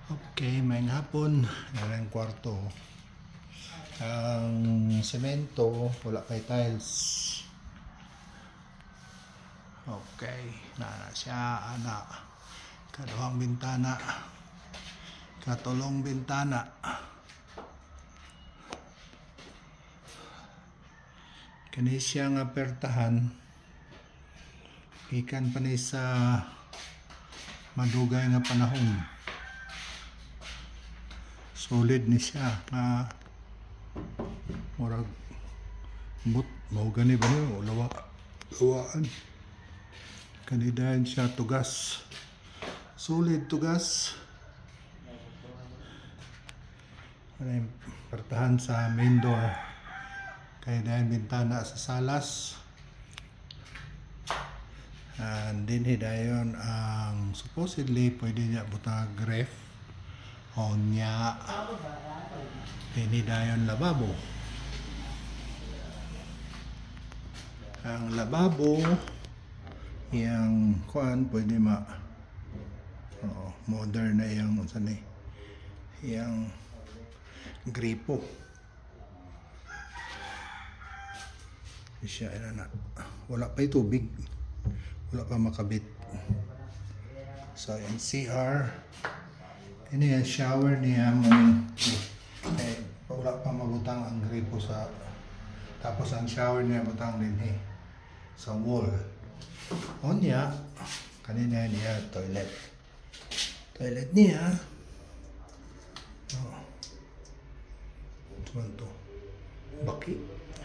Okay, may hapon. Yan ang kwarto. Ang semento, wala kay tiles. Okay, na siya, ana. Kaduhang bintana. Katulong bintana. Kani siya nga pertahan. Ikan pa ni sa madugay nga panahon. Solid ni siya nga murag but mao gani ba niyo lawaan kanidahan siya tugas, solid tugas. Ano yung pertahan sa main door, kaya dahil bintana sa salas, and din hidayon ang supposedly pwede niya butang ref o niya hinidayon lababo. Ang lababo yang kuan pwede modern na yang unsan yang gripo siya na wala pa tubig, wala pa makabit. So yung CR ini yung shower niya wala pa mabutang ang gripo sa, tapos ang shower niya butang din sa wall. O niya kanina niya toilet niya cuman to baki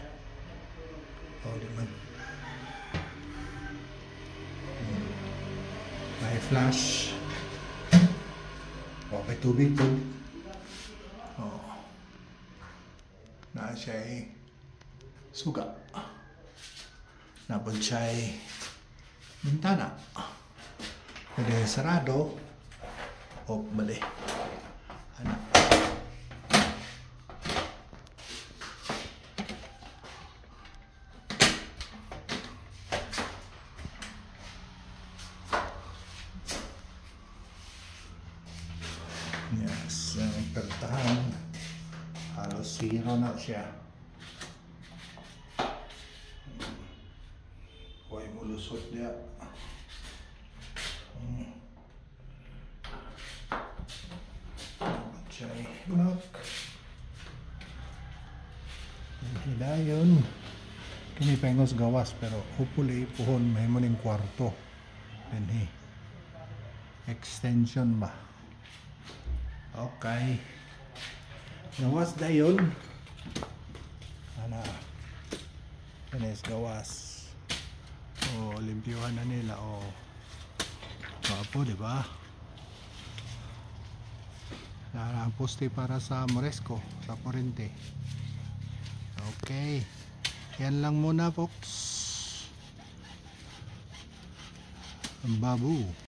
di man may flash may tubig po. Na siya suga. Napon siya bintana. Pwede sarado o bali. Ano? Yes, ang pertahan halos zero na siya. Huwag mo lusot niya. Siya lock. Hidayon. Kini pengos gawas pero hopefully puhon may muning kwarto. Then extension ba? Okay. Gawas dayon. Ana. Kanis gawas. Limpyuhan na nila. Papo, di ba? Ang poste para sa Moresco, sa Corrente. Okay. Yan lang muna, folks. Ang babu.